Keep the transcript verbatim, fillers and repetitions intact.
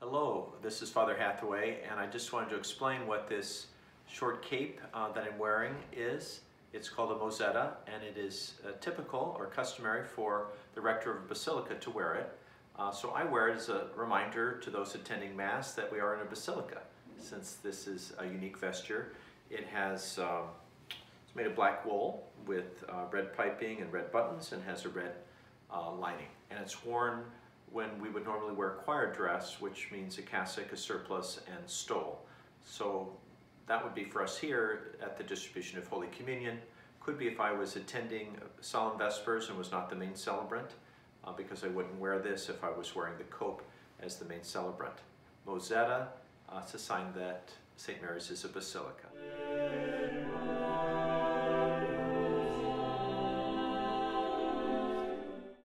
Hello, this is Father Hathaway, and I just wanted to explain what this short cape uh, that I'm wearing is. It's called a Mozzetta, and it is uh, typical or customary for the rector of a basilica to wear it. Uh, so I wear it as a reminder to those attending Mass that we are in a basilica. Since this is a unique vesture, it has uh, it's made of black wool with uh, red piping and red buttons, and has a red uh, lining, and it's worn when we would normally wear choir dress, which means a cassock, a surplice, and stole. So that would be for us here at the distribution of Holy Communion. Could be if I was attending Solemn Vespers and was not the main celebrant, uh, because I wouldn't wear this if I was wearing the cope as the main celebrant. Mozzetta, uh, it's a sign that Saint Mary's is a basilica.